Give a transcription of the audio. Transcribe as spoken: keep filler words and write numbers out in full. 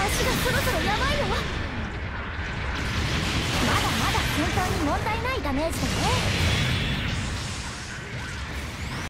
足がそろそろやばいよ。まだまだ戦闘に問題ないダメージだね。